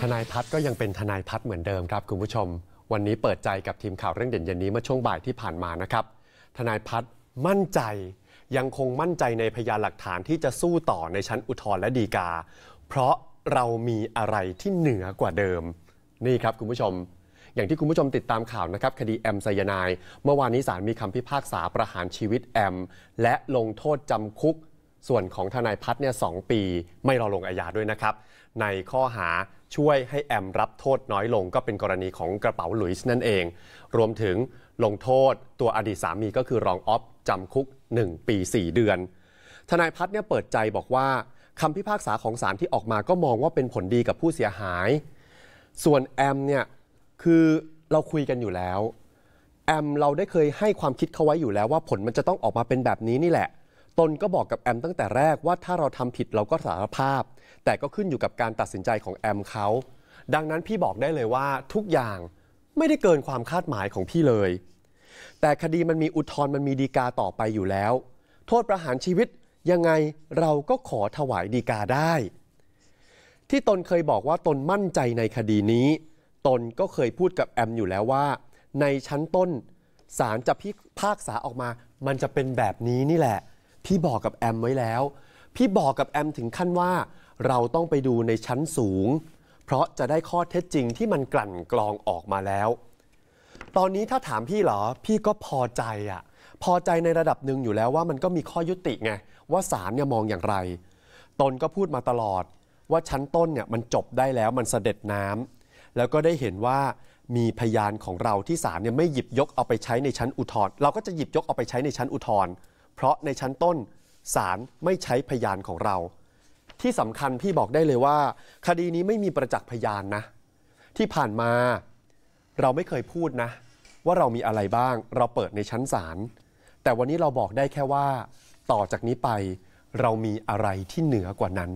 ทนายพัฒน์ก็ยังเป็นทนายพัฒน์เหมือนเดิมครับคุณผู้ชมวันนี้เปิดใจกับทีมข่าวเรื่องเด่นเย็นนี้เมื่อช่วงบ่ายที่ผ่านมานะครับทนายพัฒน์มั่นใจยังคงมั่นใจในพยานหลักฐานที่จะสู้ต่อในชั้นอุทธรณ์และฎีกาเพราะเรามีอะไรที่เหนือกว่าเดิมนี่ครับคุณผู้ชมอย่างที่คุณผู้ชมติดตามข่าวนะครับคดีแอมไซยาไนด์เมื่อวานนี้ศาลมีคำพิพากษาประหารชีวิตแอมและลงโทษจำคุกส่วนของทนายพัฒน์เนี่ย2 ปีไม่รอลงอาญาด้วยนะครับในข้อหาช่วยให้แอมรับโทษน้อยลงก็เป็นกรณีของกระเป๋าหลุยส์นั่นเองรวมถึงลงโทษตัวอดีตสามีก็คือรองอ๊อฟจำคุก1 ปี 4 เดือนทนายพัฒน์เนี่ยเปิดใจบอกว่าคำพิพากษาของศาลที่ออกมาก็มองว่าเป็นผลดีกับผู้เสียหายส่วนแอมเนี่ยคือเราคุยกันอยู่แล้วแอมเราได้เคยให้ความคิดเขาไว้อยู่แล้วว่าผลมันจะต้องออกมาเป็นแบบนี้นี่แหละตนก็บอกกับแอมตั้งแต่แรกว่าถ้าเราทำผิดเราก็สารภาพแต่ก็ขึ้นอยู่กับการตัดสินใจของแอมเขาดังนั้นพี่บอกได้เลยว่าทุกอย่างไม่ได้เกินความคาดหมายของพี่เลยแต่คดีมันมีอุทธรณ์มันมีฎีกาต่อไปอยู่แล้วโทษประหารชีวิตยังไงเราก็ขอถวายฎีกาได้ที่ตนเคยบอกว่าตนมั่นใจในคดีนี้ตนก็เคยพูดกับแอมอยู่แล้วว่าในชั้นต้นศาลจะพิพากษาออกมามันจะเป็นแบบนี้นี่แหละพี่บอกกับแอมไว้แล้วพี่บอกกับแอมถึงขั้นว่าเราต้องไปดูในชั้นสูงเพราะจะได้ข้อเท็จจริงที่มันกลั่นกรองออกมาแล้วตอนนี้ถ้าถามพี่เหรอพี่ก็พอใจพอใจในระดับหนึ่งอยู่แล้วว่ามันก็มีข้อยุติไงว่าศาลเนี่ยมองอย่างไรตนก็พูดมาตลอดว่าชั้นต้นเนี่ยมันจบได้แล้วมันเสด็จน้ำแล้วก็ได้เห็นว่ามีพยานของเราที่ศาลเนี่ยไม่หยิบยกเอาไปใช้ในชั้นอุทธรณ์เราก็จะหยิบยกเอาไปใช้ในชั้นอุทธรณ์เพราะในชั้นต้นศาลไม่ใช้พยานของเราที่สำคัญพี่บอกได้เลยว่าคดีนี้ไม่มีประจักษ์พยานนะที่ผ่านมาเราไม่เคยพูดนะว่าเรามีอะไรบ้างเราเปิดในชั้นศาลแต่วันนี้เราบอกได้แค่ว่าต่อจากนี้ไปเรามีอะไรที่เหนือกว่านั้น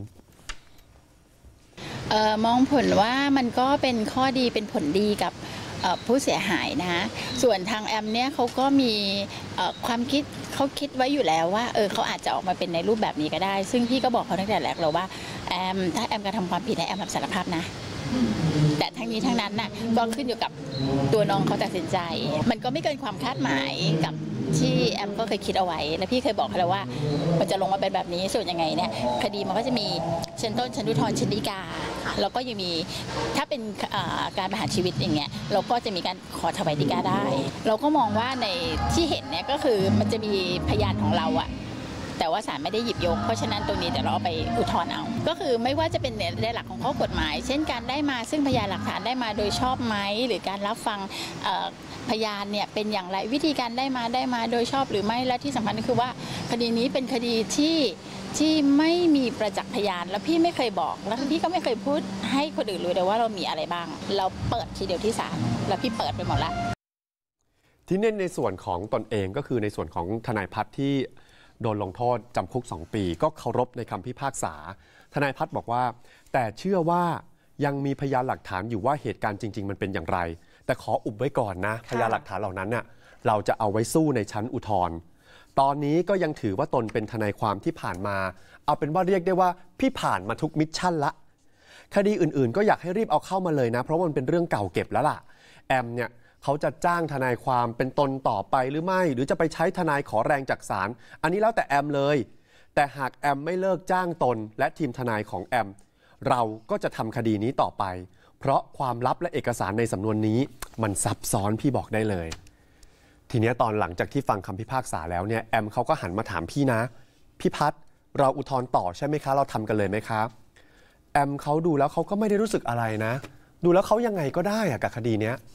มองผลว่ามันก็เป็นข้อดีเป็นผลดีกับผู้เสียหายนะส่วนทางแอมเนี่ยเขาก็มีความคิดเขาคิดไว้อยู่แล้วว่าเขาอาจจะออกมาเป็นในรูปแบบนี้ก็ได้ซึ่งพี่ก็บอกเขาตั้งแต่แรกเราว่าแอมถ้าแอมกระทำความผิดให้แอมรับสารภาพนะแต่ทั้งนี้ทั้งนั้นน่ะก็ขึ้นอยู่กับตัวน้องเขาตัดสินใจมันก็ไม่เกินความคาดหมายกับที่แอมก็เคยคิดเอาไว้และพี่เคยบอกเขาแล้วว่ามันจะลงมาเป็นแบบนี้ส่วนยังไงเนี่ยคดีมันก็จะมีชั้นต้นชั้นอุทธรณ์ชั้นฎีกาแล้วก็ยังมีถ้าเป็นการประหารชีวิตอย่างเงี้ยเราก็จะมีการขอถวายฎีกาได้เราก็มองว่าในที่เห็นเนี่ยก็คือมันจะมีพยานของเราอะแต่ว่าศาลไม่ได้หยิบยกเพราะฉะนั้นตรงนี้เดี๋ยวเราเอาไปอุทธรณ์เอาก็คือไม่ว่าจะเป็นในหลักของข้อกฎหมายเช่นการได้มาซึ่งพยานหลักฐานได้มาโดยชอบไหมหรือการรับฟังพยานเนี่ยเป็นอย่างไรวิธีการได้มาโดยชอบหรือไม่และที่สำคัญก็คือว่าคดีนี้เป็นคดีที่ไม่มีประจักษ์พยานแล้วพี่ไม่เคยบอกแล้วพี่ก็ไม่เคยพูดให้คนอื่นรู้เลยว่าเรามีอะไรบ้างเราเปิดทีเดียวที่ศาลแล้วพี่เปิดไปหมดละที่เน้นในส่วนของตนเองก็คือในส่วนของทนายพัฒน์ที่โดนลงโทษจำคุก2 ปีก็เคารพในคำพิพากษาทนายพัฒน์บอกว่าแต่เชื่อว่ายังมีพยานหลักฐานอยู่ว่าเหตุการณ์จริงๆมันเป็นอย่างไรแต่ขออุบไว้ก่อนนะพยานหลักฐานเหล่านั้นน่ะเราจะเอาไว้สู้ในชั้นอุทธรณ์ตอนนี้ก็ยังถือว่าตนเป็นทนายความที่ผ่านมาเอาเป็นว่าเรียกได้ว่าพี่ผ่านมาทุกมิชชั่นละคดีอื่นๆก็อยากให้รีบเอาเข้ามาเลยนะเพราะมันเป็นเรื่องเก่าเก็บแล้วล่ะแอมเนี่ยเขาจะจ้างทนายความเป็นตนต่อไปหรือไม่หรือจะไปใช้ทนายขอแรงจากศาลอันนี้แล้วแต่แอมเลยแต่หากแอมไม่เลิกจ้างตนและทีมทนายของแอมเราก็จะทำคดีนี้ต่อไปเพราะความลับและเอกสารในสำนวนนี้มันซับซ้อนพี่บอกได้เลยทีนี้ตอนหลังจากที่ฟังคำพิพากษาแล้วเนี่ยแอมเขาก็หันมาถามพี่นะพี่พัฒน์เราอุทธรณ์ต่อใช่ไหมคะเราทำกันเลยไหมครับแอมเขาดูแล้วเขาก็ไม่ได้รู้สึกอะไรนะดูแล้วเขายังไงก็ได้กับคดีเนี้ย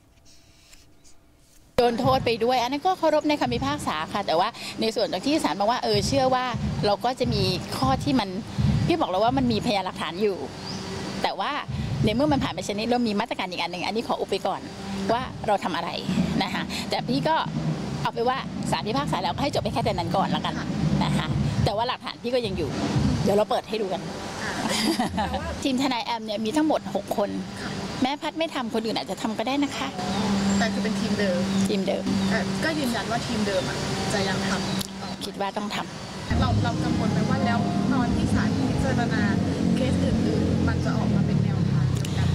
โดนโทษไปด้วยอันนั้นก็เคารพในคำพิพากษาค่ะแต่ว่าในส่วนที่ศาลบอกว่าเชื่อว่าเราก็จะมีข้อที่มันพี่บอกแล้วว่ามันมีพยานหลักฐานอยู่แต่ว่าในเมื่อมันผ่านไปชนิดเรามีมาตรการอีกอันหนึ่งอันนี้ขออุบไปก่อนว่าเราทำอะไรนะคะแต่พี่ก็เอาไปว่าศาลพิพากษาแล้วให้จบไปแค่แต่นั้นก่อนแล้วกันนะคะแต่ว่าหลักฐานพี่ก็ยังอยู่เดี๋ยวเราเปิดให้ดูกันทีมทนายแอมเนี่ยมีทั้งหมด6 คนแม้พัดไม่ทำคนอื่นอาจจะทำก็ได้นะคะแต่คือเป็นทีมเดิมก็ยืนยันว่าทีมเดิมจะยังทำคิดว่าต้องทำเรากังวลไหมว่าแล้วตอนที่ศาลพิจารณาเคสอื่นๆมันจะออกมาเป็นแนวทางเดียวกัน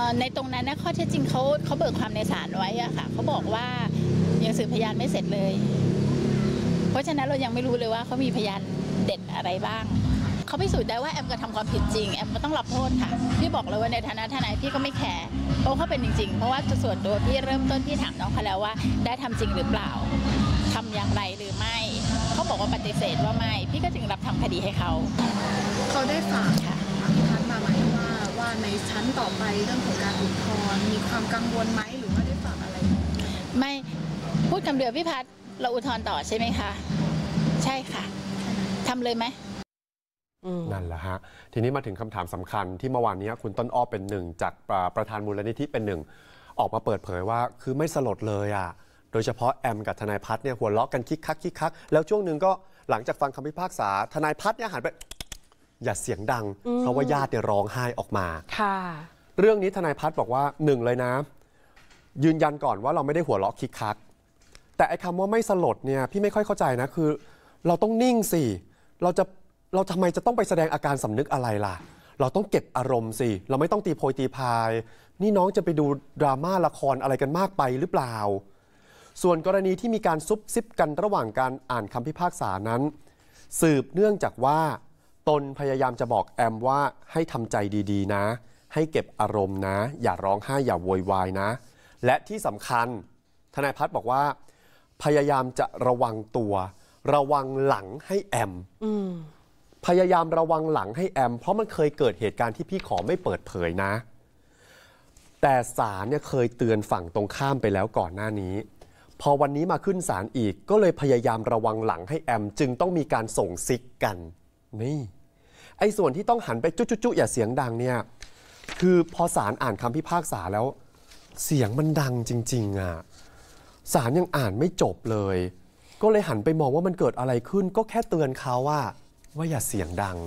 ในตรงนั้นนะข้อเท็จจริงเขาเบิกความในศาลไว้อะค่ะเขาบอกว่ายังสืบพยานไม่เสร็จเลยเพราะฉะนั้นเรายังไม่รู้เลยว่าเขามีพยานเด็ดอะไรบ้างเขาพิสูจน์ได้ว่าแอมกระทำความผิดจริงแอมก็ต้องรับโทษค่ะพี่บอกเลยว่าในฐานะทนายพี่ก็ไม่แคร์เพราะเขาเป็นจริงๆเพราะว่าส่วนตัวพี่เริ่มต้นพี่ถามน้องเขาแล้วว่าได้ทำจริงหรือเปล่าทำอย่างไรหรือไม่เขาบอกว่าปฏิเสธว่าไม่พี่ก็จึงรับทำคดีให้เขาได้ฝากค่ะพัดมาไหมว่าในชั้นต่อไปเรื่องของการอุทธรณ์มีความกังวลไหมหรือว่าได้ฝากอะไรไม่พูดคำเดียวพี่พัดเราอุทธรณ์ต่อใช่ไหมคะใช่ค่ะทำเลยไหมนั่นแหละฮะทีนี้มาถึงคำถามสำคัญที่เมื่อวานนี้คุณต้นอ้อเป็นหนึ่งจากประธานมูลนิธิเป็นหนึ่งออกมาเปิดเผยว่าคือไม่สลดเลยอ่ะโดยเฉพาะแอมกับทนายพัฒน์เนี่ยหัวเราะกันคิกคักแล้วช่วงหนึ่งก็หลังจากฟังคำพิพากษาทนายพัฒน์เนี่ยหันไปอย่าเสียงดังเพราะว่าญาติเนี่ยร้องไห้ออกมาค่ะเรื่องนี้ทนายพัฒน์บอกว่าหนึ่งเลยนะยืนยันก่อนว่าเราไม่ได้หัวเราะคิกคักแต่ไอ้คำว่าไม่สลดเนี่ยพี่ไม่ค่อยเข้าใจนะคือเราต้องนิ่งสิเราทำไมจะต้องไปแสดงอาการสำนึกอะไรล่ะเราต้องเก็บอารมณ์สิเราไม่ต้องตีโพยตีพายนี่น้องจะไปดูดราม่าละครอะไรกันมากไปหรือเปล่าส่วนกรณีที่มีการซุบซิบกันระหว่างการอ่านคำพิพากษานั้นสืบเนื่องจากว่าตนพยายามจะบอกแอมว่าให้ทำใจดีๆนะให้เก็บอารมณ์นะอย่าร้องไห้อย่าโวยวายนะและที่สำคัญทนายพัฒน์บอกว่าพยายามจะระวังตัวระวังหลังให้แอมพยายามระวังหลังให้แอมเพราะมันเคยเกิดเหตุการณ์ที่พี่ขอไม่เปิดเผยนะแต่ศาลเนี่ยเคยเตือนฝั่งตรงข้ามไปแล้วก่อนหน้านี้พอวันนี้มาขึ้นศาลอีกก็เลยพยายามระวังหลังให้แอมจึงต้องมีการส่งซิกกันนี่ไอ้ส่วนที่ต้องหันไปจุ๊อย่าเสียงดังเนี่ยคือพอศาลอ่านคำพิพากษาแล้วเสียงมันดังจริงๆอ่ะศาลยังอ่านไม่จบเลยก็เลยหันไปมองว่ามันเกิดอะไรขึ้นก็แค่เตือนเขาว่าอย่าเสียงดัง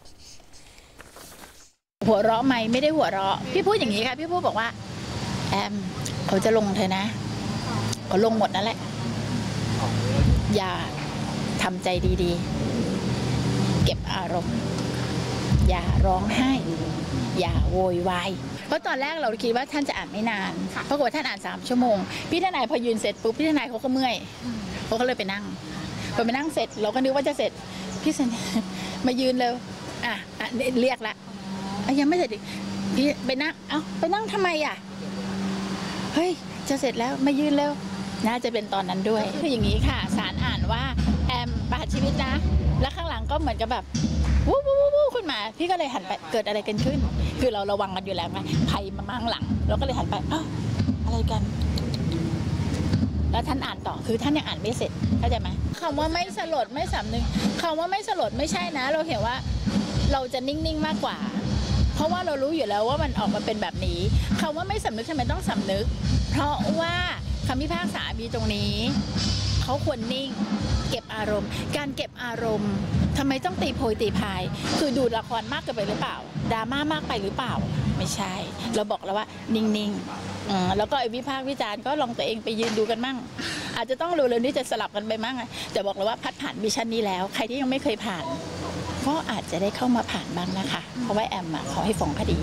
หัวเราะไหมไม่ได้หัวเราะพี่พูดอย่างนี้ค่ะพี่พูดบอกว่าแอมเขาจะลงเธอนะเขาลงหมดนั่นแหละอย่าทำใจดีๆเก็บอารมณ์อย่าร้องไห้อย่าโวยวายเพราะตอนแรกเราคิดว่าท่านจะอ่านไม่นานปรากฏว่าท่านอ่าน3 ชั่วโมงพี่ทนายพอยืนเสร็จปุ๊บพี่ทนายเขาก็เมื่อยเขาก็เลยไปนั่งพอไปนั่งเสร็จเราก็นึกว่าจะเสร็จพี่สันมายืนเลยเรียกละยังไม่เสร็จอีกพี่ไปนั่งไปนั่งทำไมอ่ะเฮ้ยจะเสร็จแล้วมายืนเร็วน่าจะเป็นตอนนั้นด้วยคืออย่างนี้ค่ะศาลอ่านว่าแอมประหารชีวิตนะแล้วข้างหลังก็เหมือนกับแบบวู้ขึ้นมาพี่ก็เลยหันไปเกิดอะไรกันขึ้นคือเราระวังกันอยู่แล้วไงภัยมาข้างหลังเราก็เลยหันไปอะไรกันแล้วท่านอ่านต่อคือท่านยังอ่านไม่เสร็จเข้าใจไหมคำว่าไม่สลดไม่สำนึกคำว่าไม่สลดไม่ใช่นะเราเห็นว่าเราจะนิ่งๆมากกว่าเพราะว่าเรารู้อยู่แล้วว่ามันออกมาเป็นแบบนี้คำว่าไม่สำนึกทำไมต้องสำนึกเพราะว่าคำพิพากษามีตรงนี้เขาควรนิ่งเก็บอารมณ์การเก็บอารมณ์ทำไมต้องตีโพยตีพายคือดูละครมากเกินไปหรือเปล่าดราม่ามากไปหรือเปล่าไม่ใช่เราบอกแล้วว่านิ่งๆแล้วก็ไอ้วิพากษ์วิจารณ์ก็ลองตัวเองไปยืนดูกันมั่งอาจจะต้องเร็วๆนี้จะสลับกันไปมั่งแต่บอกเลยว่าพัดผ่านมิชชั่นนี้แล้วใครที่ยังไม่เคยผ่านก็อาจจะได้เข้ามาผ่านบ้างนะคะเพราะว่าแอมเขาให้ฟ้องคดี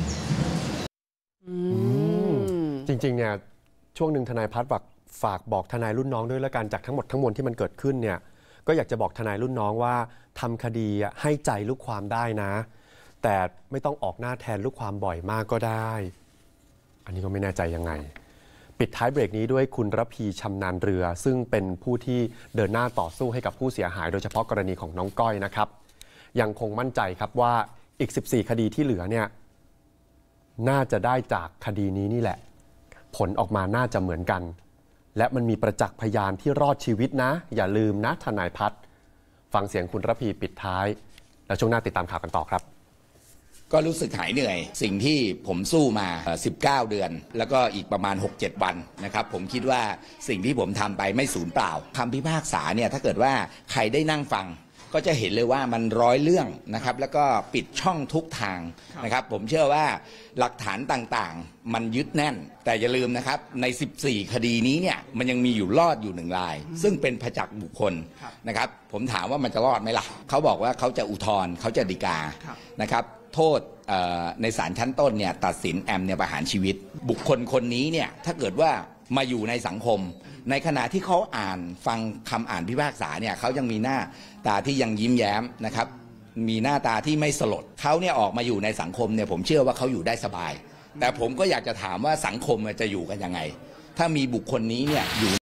จริงๆเนี่ยช่วงหนึ่งทนายพัฒน์ฝากบอกทนายรุ่นน้องด้วยแล้วกันจากทั้งหมดทั้งมวลที่มันเกิดขึ้นเนี่ยก็อยากจะบอกทนายรุ่นน้องว่าทำคดีให้ใจลูกความได้นะแต่ไม่ต้องออกหน้าแทนลูกความบ่อยมากก็ได้อันนี้ก็ไม่แน่ใจยังไงปิดท้ายเบรกนี้ด้วยคุณระพีชำนาญเรือซึ่งเป็นผู้ที่เดินหน้าต่อสู้ให้กับผู้เสียหายโดยเฉพาะกรณีของน้องก้อยนะครับยังคงมั่นใจครับว่าอีก14คดีที่เหลือเนี่ยน่าจะได้จากคดีนี้นี่แหละผลออกมาน่าจะเหมือนกันและมันมีประจักษ์พยานที่รอดชีวิตนะอย่าลืมนะทนายพัฒน์ฟังเสียงคุณระพีปิดท้ายแล้วช่วงหน้าติดตามข่าวกันต่อครับก็รู้สึกหายเหนื่อยสิ่งที่ผมสู้มา19เดือนแล้วก็อีกประมาณ 6-7 วันนะครับผมคิดว่าสิ่งที่ผมทำไปไม่สูญเปล่าคำพิพากษาเนี่ยถ้าเกิดว่าใครได้นั่งฟังก็จะเห็นเลยว่ามันร้อยเรื่องนะครับแล้วก็ปิดช่องทุกทางนะครับผมเชื่อว่าหลักฐานต่างๆมันยึดแน่นแต่อย่าลืมนะครับใน14คดีนี้เนี่ยมันยังมีอยู่รอดอยู่1 รายซึ่งเป็นประจักษ์บุคคลนะครับผมถามว่ามันจะรอดไหมล่ะเขาบอกว่าเขาจะอุทธรณ์เขาจะฎีกานะครับโทษในศาลชั้นต้นเนี่ยตัดสินแอมเนี่ยประหารชีวิตบุคคลคนนี้เนี่ยถ้าเกิดว่ามาอยู่ในสังคมในขณะที่เขาฟังคำอ่านพิพากษาเนี่ยเขายังมีหน้าตาที่ยังยิ้มแย้มนะครับมีหน้าตาที่ไม่สลดเขาเนี่ยออกมาอยู่ในสังคมเนี่ยผมเชื่อว่าเขาอยู่ได้สบายแต่ผมก็อยากจะถามว่าสังคมจะอยู่กันยังไงถ้ามีบุคคลนี้เนี่ยอยู่